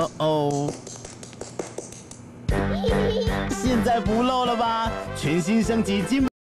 哦，现在不漏了吧？全新升级金